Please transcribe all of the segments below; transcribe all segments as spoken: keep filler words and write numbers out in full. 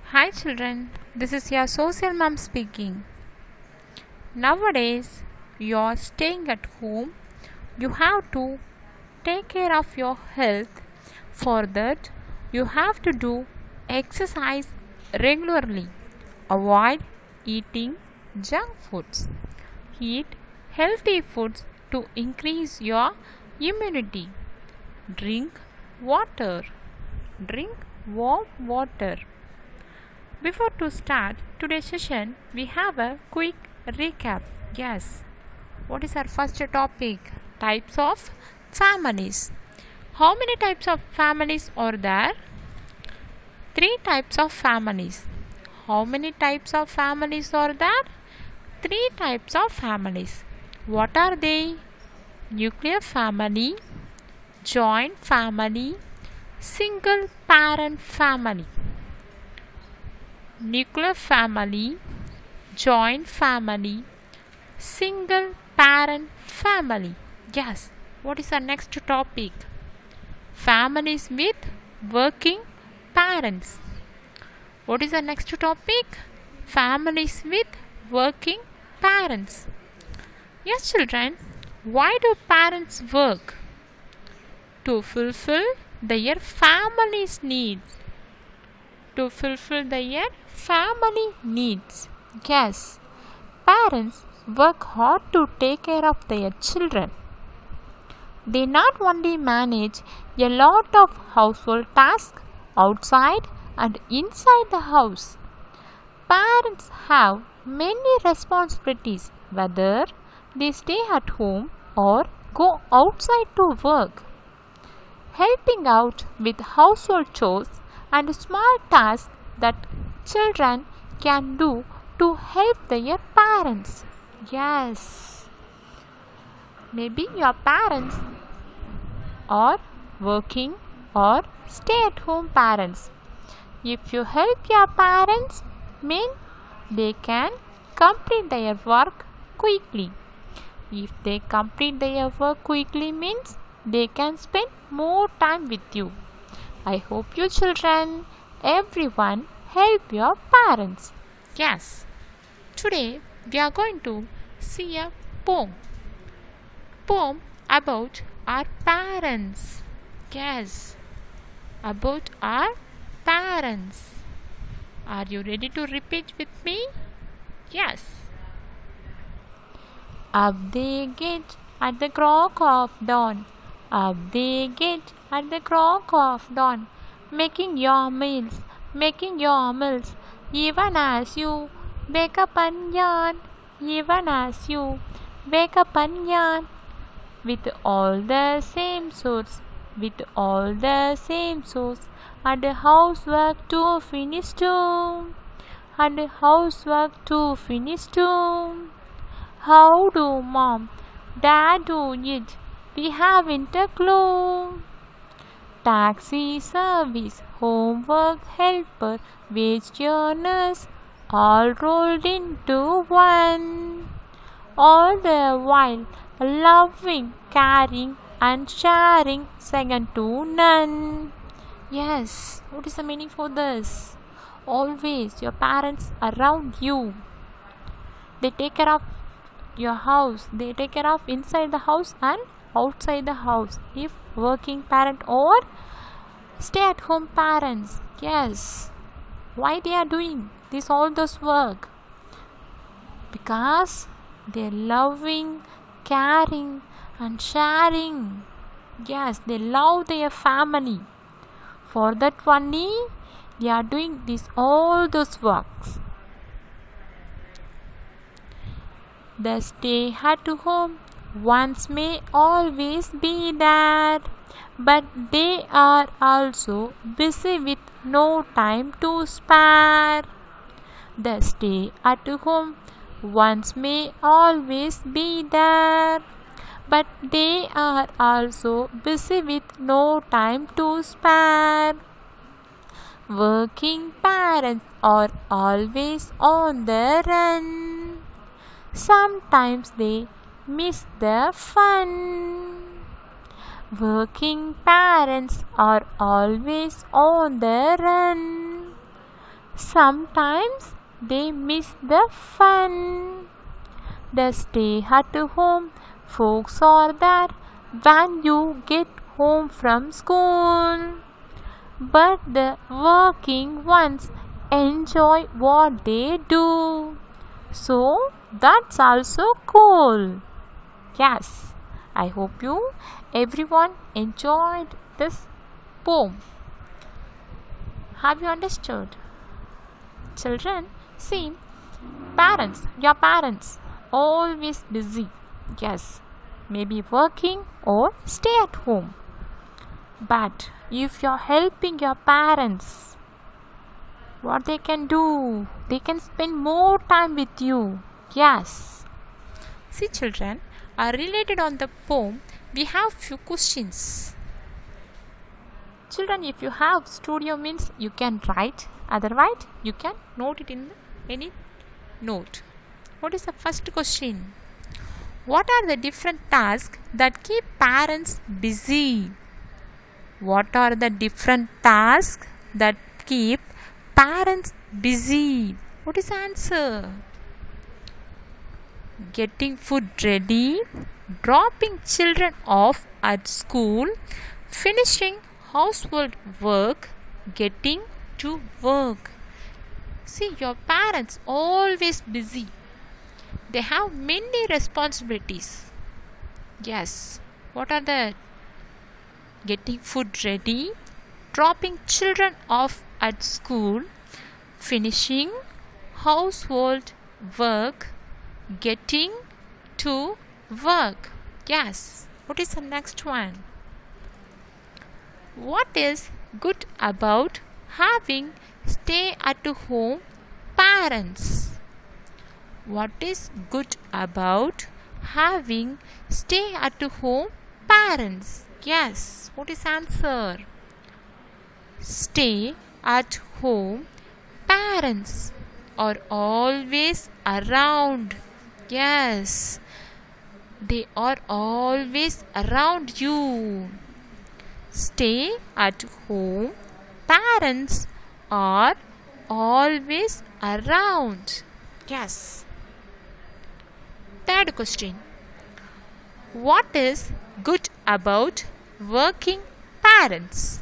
Hi children, this is your social mom speaking. Nowadays, you are staying at home. You have to take care of your health. For that, you have to do exercise regularly. Avoid eating junk foods. Eat healthy foods to increase your immunity. Drink water. Drink warm water. Before to start today's session, we have a quick recap. Yes, what is our first topic? Types of families. How many types of families are there? Three types of families. How many types of families are there? Three types of families. What are they? Nuclear family, joint family, single parent family. Nuclear family, joint family, single parent family. Yes, what is our next topic? Families with working parents. What is our next topic? Families with working parents. Yes, children, why do parents work? To fulfill their family's needs. To fulfill their family needs. Yes, parents work hard to take care of their children. They not only manage a lot of household tasks outside and inside the house. Parents have many responsibilities whether they stay at home or go outside to work. Helping out with household chores and small tasks that children can do to help their parents. Yes, maybe your parents are working or stay at home parents. If you help your parents, mean they can complete their work quickly. If they complete their work quickly means they can spend more time with you. I hope you children, everyone help your parents. Yes, today we are going to see a poem. Poem about our parents. Yes, about our parents. Are you ready to repeat with me? Yes. Up they get at the crack of dawn. Up they get at the crack of dawn, making your meals, making your meals, even as you wake up and yawn, even as you wake up and yawn, with all the same sorts, with all the same sorts, and housework to finish too, and housework to finish too. How do mom, dad do it? We haven't a clue. Taxi service, homework helper, wage earners, all rolled into one. All the while loving, caring and sharing, second to none. Yes, what is the meaning for this? Always your parents around you. They take care of your house. They take care of inside the house and outside the house. If working parent or stay at home parents. Yes, why they are doing this all this work? Because they are loving, caring and sharing. Yes, they love their family. For that only they are doing this all those works. The stay at home ones may always be there, but they are also busy with no time to spare. The stay at home ones may always be there, but they are also busy with no time to spare. Working parents are always on the run. Sometimes they miss the fun. Working parents are always on the run. Sometimes they miss the fun. The stay at home folks are there when you get home from school. But the working ones enjoy what they do. So that's also cool. Yes, I hope you everyone enjoyed this poem. Have you understood? Children, see, parents, your parents, always busy. Yes, maybe working or stay at home. But if you're helping your parents, what they can do? They can spend more time with you. Yes. See, children, are related on the poem, we have few questions. Children, if you have studio means you can write, otherwise you can note it in any note. What is the first question? What are the different tasks that keep parents busy? What are the different tasks that keep parents busy? What is the answer? Getting food ready, dropping children off at school, finishing household work, getting to work. See, your parents always busy. They have many responsibilities. Yes. What are the? Getting food ready, dropping children off at school, finishing household work, getting to work. Yes. What is the next one? What is good about having stay at home parents? What is good about having stay at home parents? Yes. What is answer? Stay at home parents are always around. Yes. They are always around you. Stay at home parents are always around. Yes. Third question. What is good about working parents?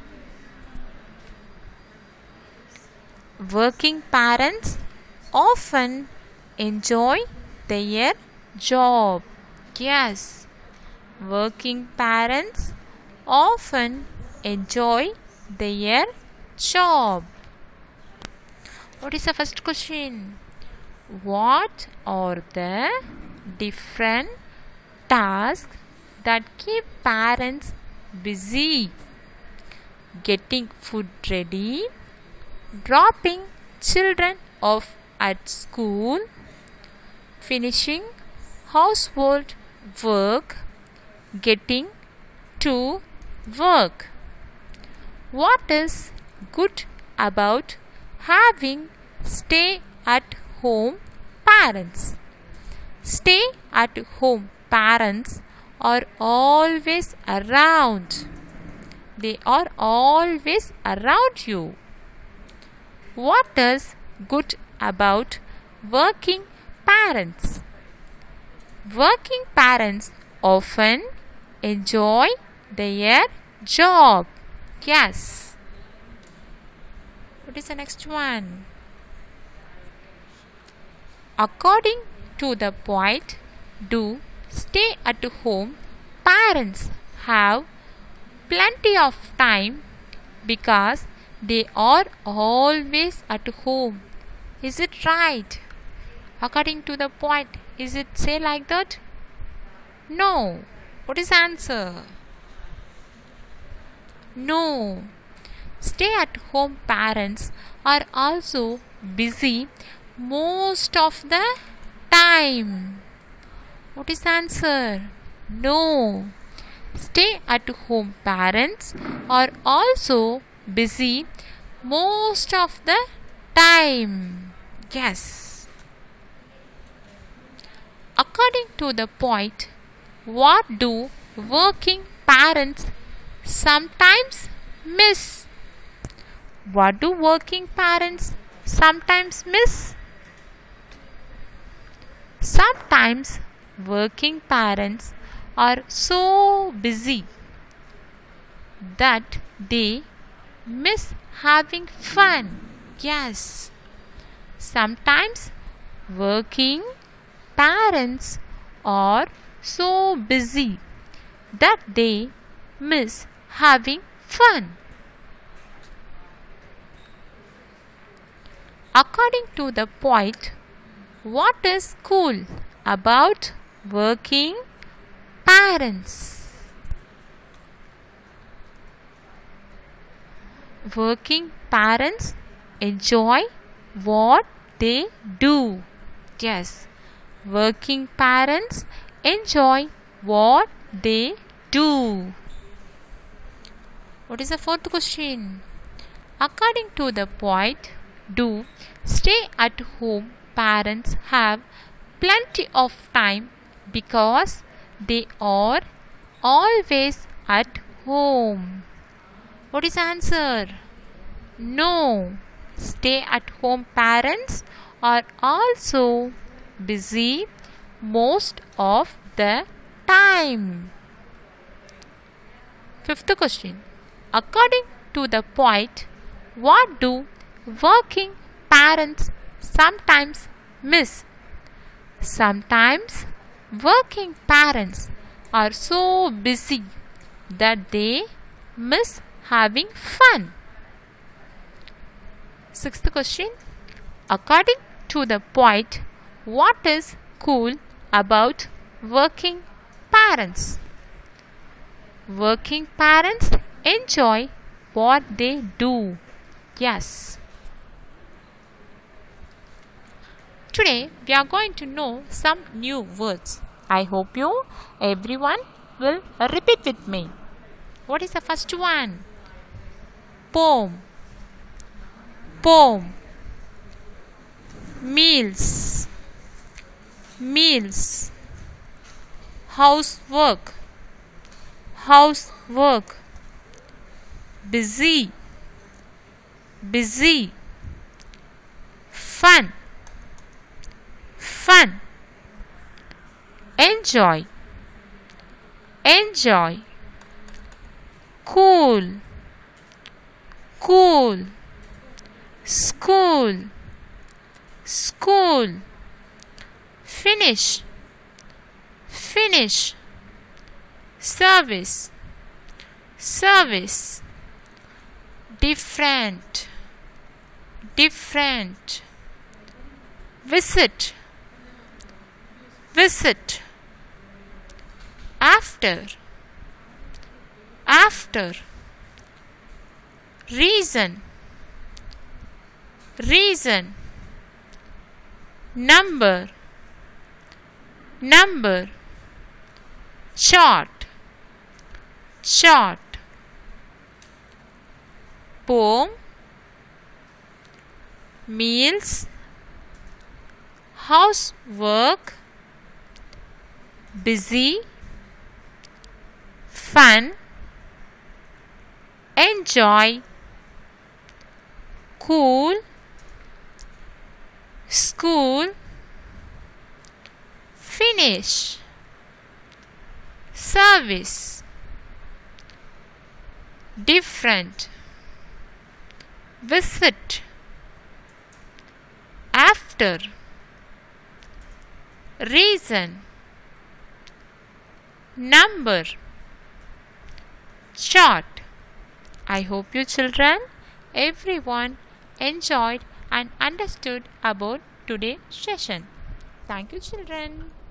Working parents often enjoy their job. Yes. Working parents often enjoy their job. What is the first question? What are the different tasks that keep parents busy? Getting food ready, dropping children off at school, finishing household work, getting to work. What is good about having stay at home parents? Stay at home parents are always around. They are always around you. What is good about working parents? Working parents often enjoy their job. Yes. What is the next one? According to the poet, do stay at home parents have plenty of time because they are always at home? Is it right? According to the poet, is it say like that? No. What is the answer? No. Stay at home parents are also busy most of the time. What is the answer? No. Stay at home parents are also busy most of the time. Yes. According to the poet, what do working parents sometimes miss? What do working parents sometimes miss? Sometimes working parents are so busy that they miss having fun. Yes. Sometimes working parents are so busy that they miss having fun. According to the poet, what is cool about working parents? Working parents enjoy what they do. Yes, working parents enjoy what they do. What is the fourth question? According to the poet, do stay at home parents have plenty of time because they are always at home? What is the answer? No. Stay at home parents are also busy most of the time. Fifth question. According to the poet, what do working parents sometimes miss? Sometimes working parents are so busy that they miss having fun. Sixth question. According to the poet, what is cool about working parents? Working parents enjoy what they do. Yes. Today we are going to know some new words. I hope you everyone will repeat with me. What is the first one? Poem. Poem. Meals. Meals. Housework. Housework. Busy. Busy. Fun. Fun. Enjoy. Enjoy. Cool. Cool. School. School. Finish. Finish. Service. Service. Different. Different. Visit. Visit. After. After. Reason. Reason. Number. Number. Chart. Chart. Poem. Meals. Housework. Busy. Fun. Enjoy. Cool. School. Finish. Service. Different. Visit. After. Reason. Number. Chart. I hope you children, everyone enjoyed and understood about today's session. Thank you children.